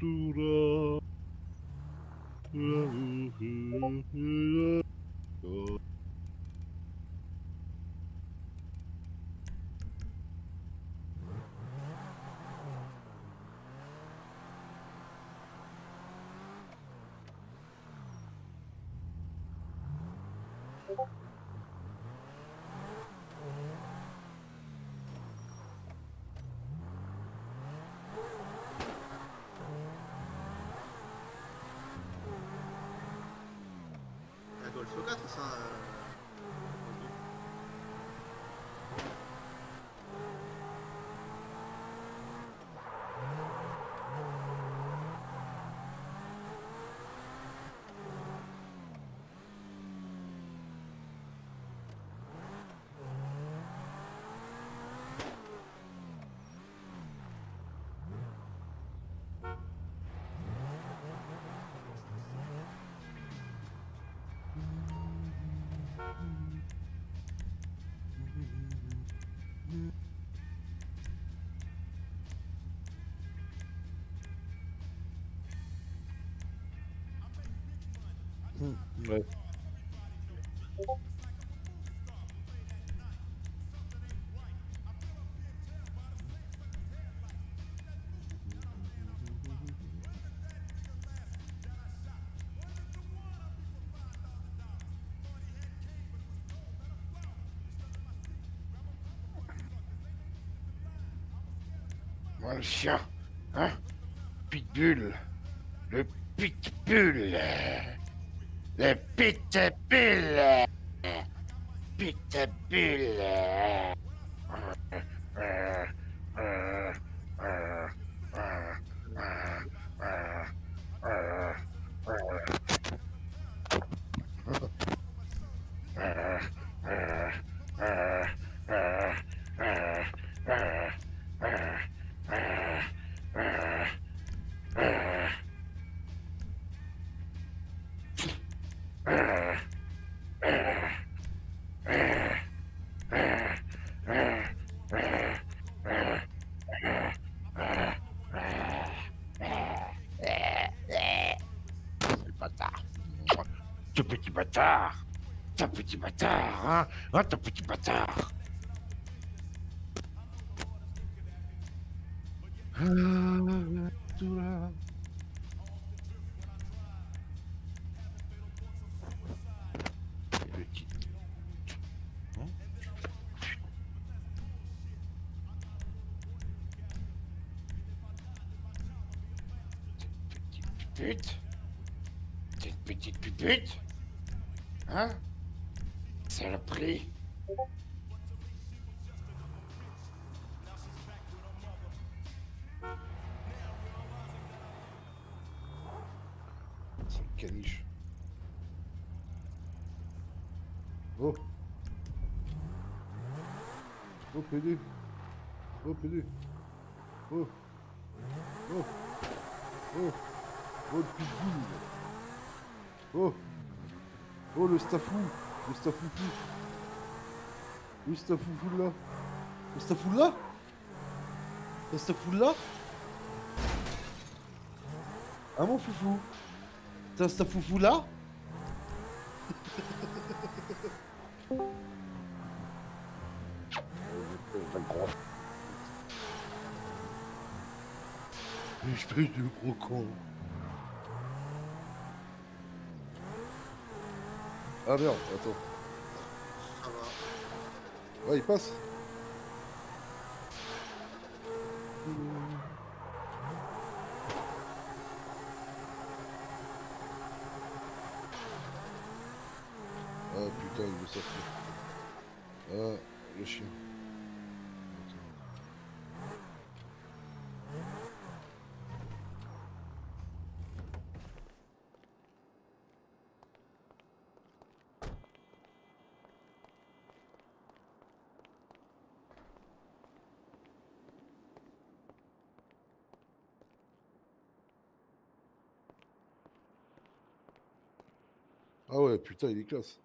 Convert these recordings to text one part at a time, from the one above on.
La Golf 4, ça. Ouais. Moi, le chien, hein? Pitbull. Le pitbull. Le pitbull. Pitbull. Ce petit bâtard. Ce petit bâtard, hein? Hein, ton petit bâtard. Petit. Hein? Petite pute. T'es une petite pupute. Hein? C'est le prix. C'est le caniche. Oh. Oh, PD. Oh, PD. Oh. Oh. Oh. Oh, le pitbull. Oh. Oh, le staffou. Le staffoufou. Le staffoufou là. Le staffou là. Le staffou là. Ah, mon foufou. T'as un staffoufou là. Espèce de gros con. Ah merde, attends. Ça va. Ouais, il passe. Ah putain, il veut sortir. Ah, le chien. Ah ouais, putain, il est classe.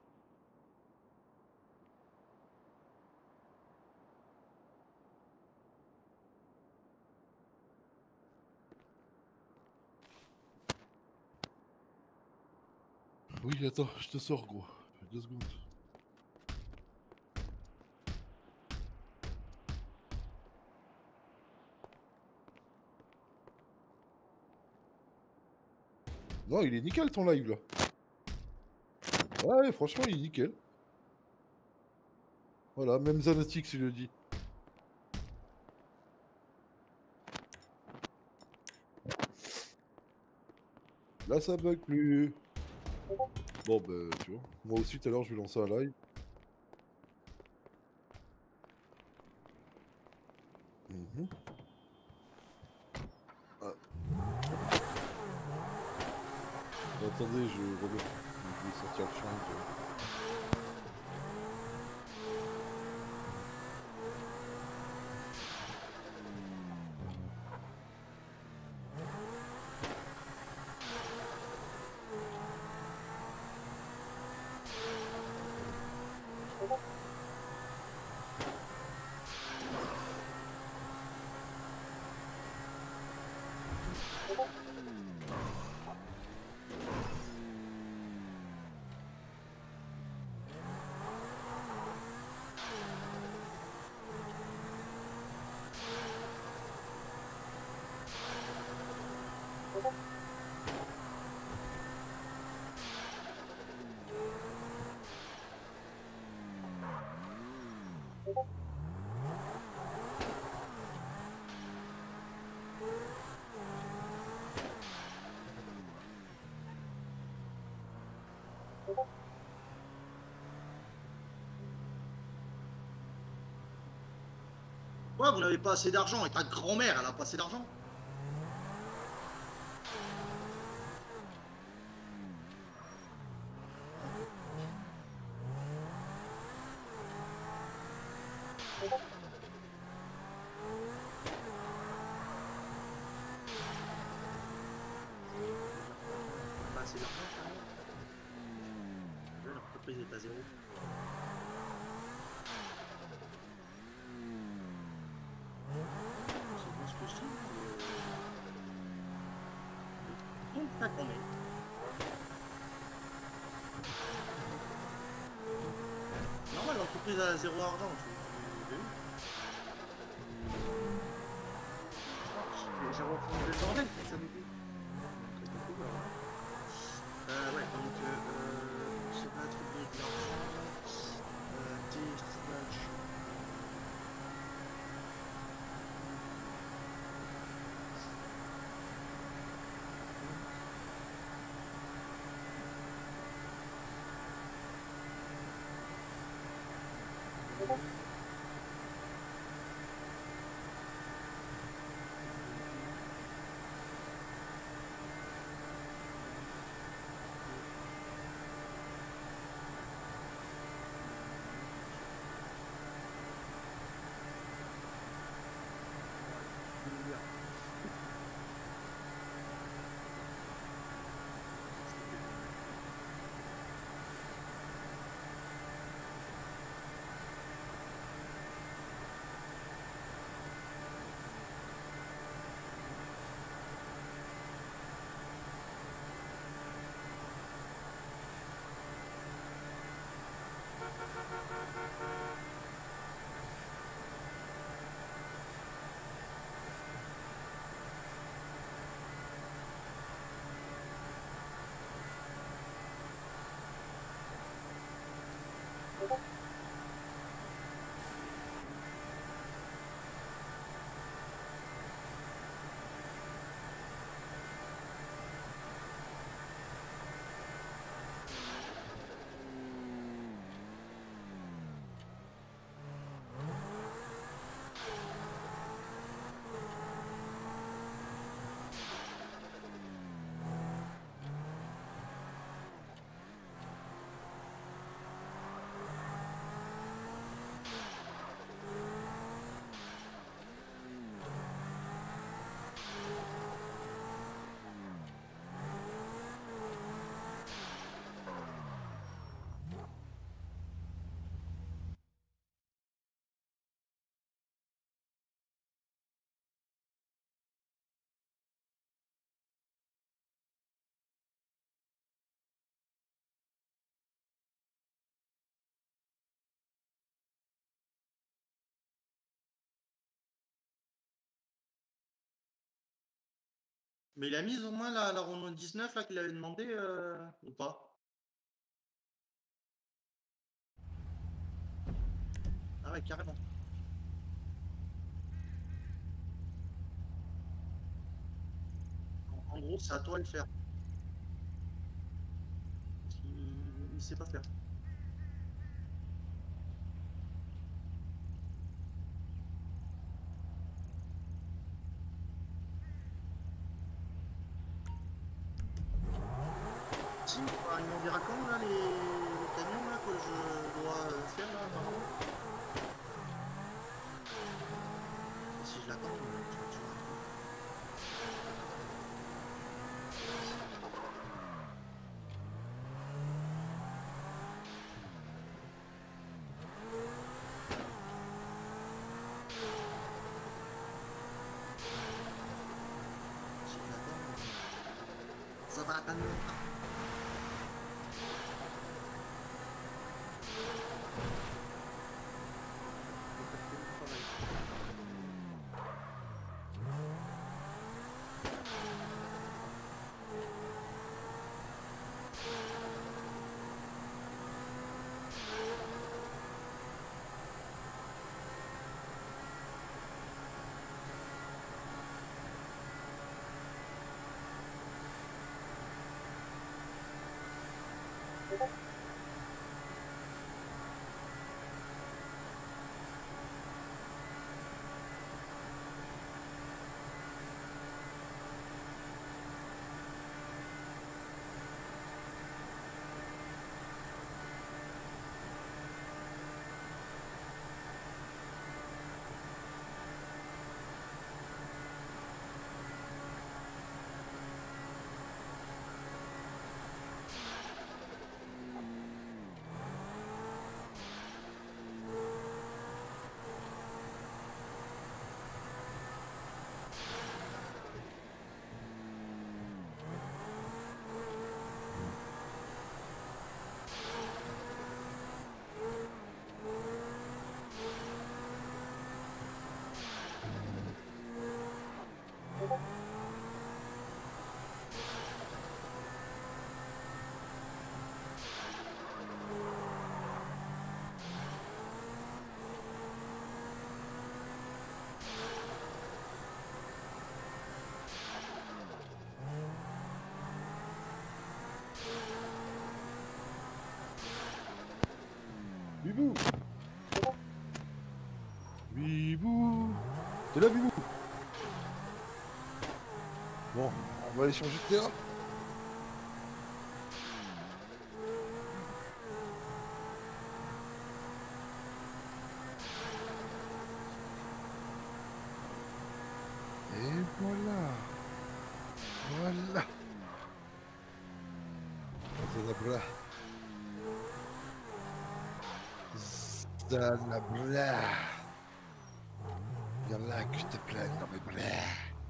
Oui, attends, je te sors, gros. 2 secondes. Non, il est nickel ton live là. Ouais, franchement, il est nickel. Voilà, même Zanatix, il le dit. Là, ça bug plus. Bon, bah, tu vois. Moi aussi, tout à l'heure, je vais lancer un live. Mhm. Ah. Attendez, je remets. Je vais sortir le change. Ouais, vous n'avez pas assez d'argent et ta grand-mère, elle a pas assez d'argent. Pas assez d'argent, quand même. L'entreprise est à zéro. C'est bon ce que je dis. Donc, ta grand-mère. Normal, l'entreprise a zéro argent. J'ai refondé le bordel pour ça m'aider. Ouais, donc ça va être bien de l'argent. Dispatch. Mais il a mis au moins la Renault 19 là qu'il avait demandé ou pas? Ah ouais, carrément. En gros, c'est à toi de le faire. Parce qu'il sait pas faire. Si, bah, il m'enverra quand là les camions là que je dois faire là apparemment. Et si je l'attends, je vais toujours attendre. Si je l'attends, ça va attendre longtemps. Faut faire que du travail. Bibou! Bibou! T'es là, Bibou? Bon, on va aller sur GTA. Et voilà. Voilà. Zanabla. Zanabla. Viens là que je te plaigne dans mes bras.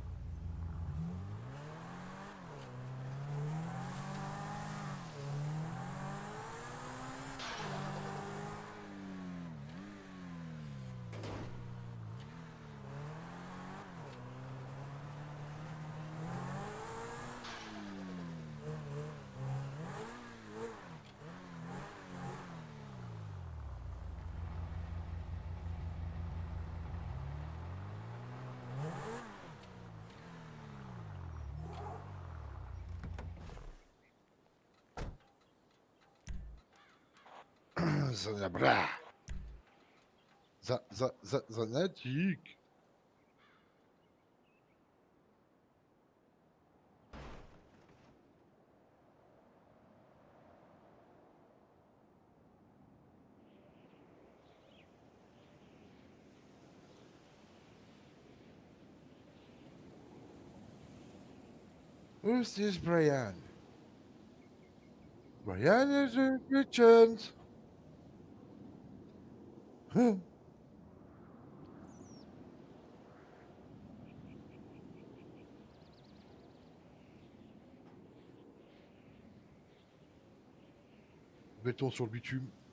Zanabla. Zanatique. Who's this Brian? Brian is a kitchen. Huh? Béton sur le bitume.